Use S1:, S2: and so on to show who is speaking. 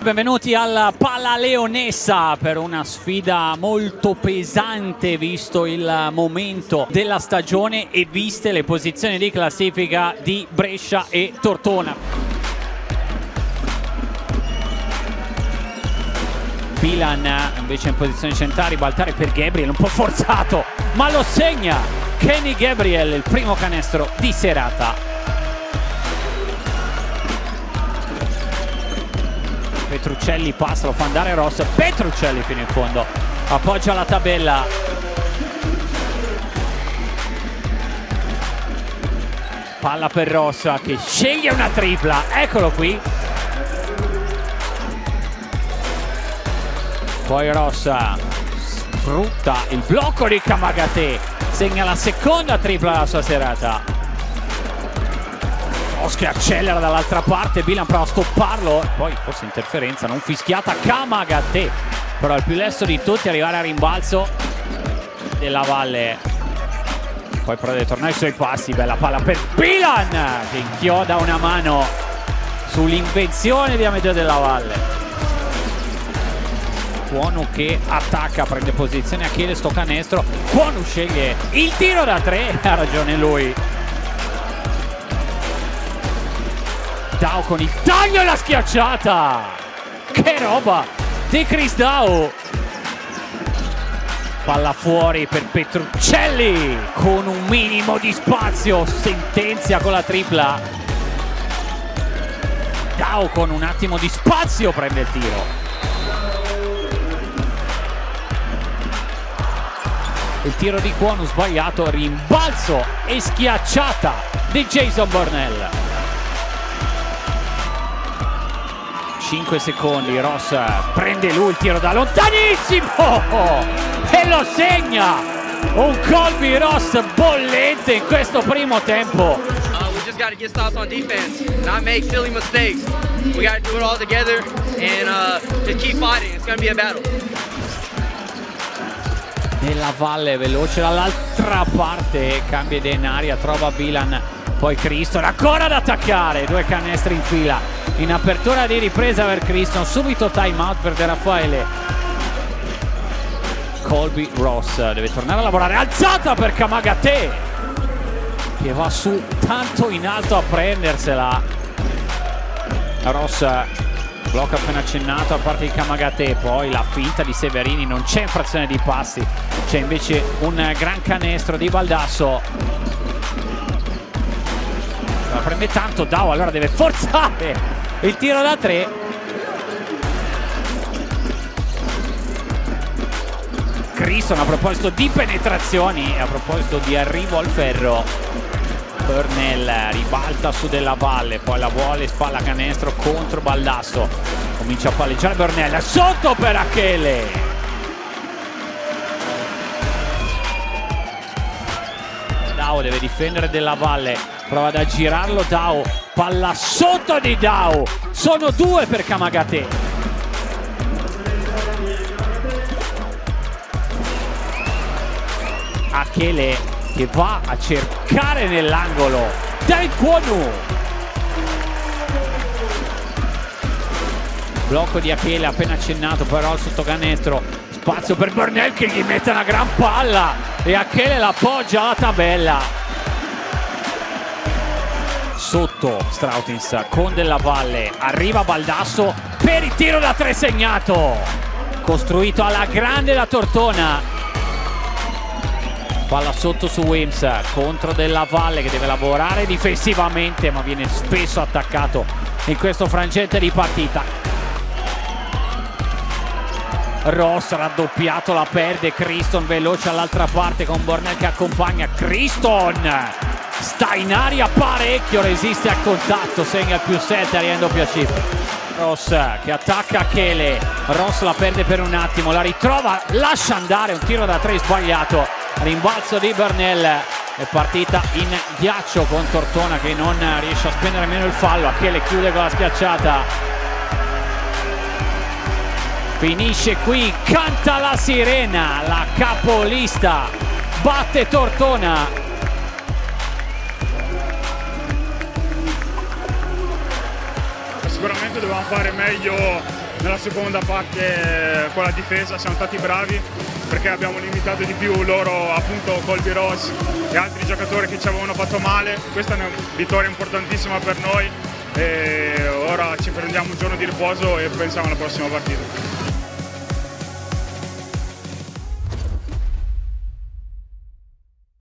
S1: Benvenuti alla Palla Leonessa per una sfida molto pesante visto il momento della stagione e viste le posizioni di classifica di Brescia e Tortona. Bilan invece in posizione centrale, ribaltare per Gabriel, un po' forzato, ma lo segna Kenny Gabriel, il primo canestro di serata. Petruccelli passa, lo fa andare Ross, Petruccelli fino in fondo, appoggia la tabella. Palla per Ross che sceglie una tripla, eccolo qui. Poi Ross sfrutta il blocco di Kamagate, segna la seconda tripla della sua serata. Ross che accelera dall'altra parte, Bilan prova a stopparlo, poi forse interferenza non fischiata, Kamagate, però il più lesto di tutti arrivare a rimbalzo della Valle. Poi però deve tornare sui passi, bella palla per Bilan che inchioda una mano sull'invenzione di Amedeo della Valle. Kwonu che attacca, prende posizione Achille, sto canestro, Kwonu sceglie il tiro da tre, ha ragione lui. Dao con il taglio e la schiacciata, che roba di Chris Dao. Palla fuori per Petruccelli con un minimo di spazio, sentenzia con la tripla. Dao con un attimo di spazio prende il tiro. Il tiro di Kwonu sbagliato, rimbalzo e schiacciata di Jason Burnell. 5 secondi, Ross prende lui il tiro da lontanissimo e lo segna. Un Colby Ross bollente in questo primo tempo.
S2: We just got to get stops on defense, not make silly mistakes. We got to do it all together and just keep fighting. It's going to be a battle.
S1: Della Valle veloce dall'altra parte, cambia idea in aria, trova Bilan, poi Criston ancora ad attaccare, due canestri in fila in apertura di ripresa per Criston, subito time out per De Raffaele. Colby Ross deve tornare a lavorare, alzata per Kamagate che va su tanto in alto a prendersela. Ross blocco appena accennato a parte di Kamagate, poi la finta di Severini, non c'è infrazione di passi, c'è invece un gran canestro di Baldasso. La prende tanto Dao, allora deve forzare il tiro da tre. Criston a proposito di penetrazioni, a proposito di arrivo al ferro, Burnell ribalta su Della Valle, poi la vuole, spalla canestro contro Baldasso, comincia a palleggiare Burnell, sotto per Achille. Dao deve difendere Della Valle, prova ad aggirarlo Dao, palla sotto di Dao, sono due per Kamagate. Achille che va a cercare nell'angolo David Kwonu. Blocco di Achille appena accennato, però il sottocanestro, spazio per Burnell che gli mette una gran palla e Achille l'appoggia alla tabella. Sotto Strautins con Della Valle, arriva Baldasso per il tiro da tre segnato, costruito alla grande da Tortona. Palla sotto su Wims contro Della Valle che deve lavorare difensivamente ma viene spesso attaccato in questo frangente di partita. Ross raddoppiato, la perde, Criston veloce all'altra parte con Burnell che accompagna. Criston sta in aria parecchio, resiste al contatto, segna il +7 arrivando più a cifre. Ross che attacca Achille, Ross la perde per un attimo, la ritrova, lascia andare, un tiro da tre sbagliato, rimbalzo di Burnell. È partita in ghiaccio con Tortona che non riesce a spendere meno il fallo. Achille chiude con la schiacciata, finisce qui, canta la sirena, la capolista batte Tortona.
S3: Sicuramente dovevamo fare meglio nella seconda parte con la difesa, siamo stati bravi perché abbiamo limitato di più loro, appunto Colby Ross e altri giocatori che ci avevano fatto male. Questa è una vittoria importantissima per noi e ora ci prendiamo un giorno di riposo e pensiamo alla prossima partita.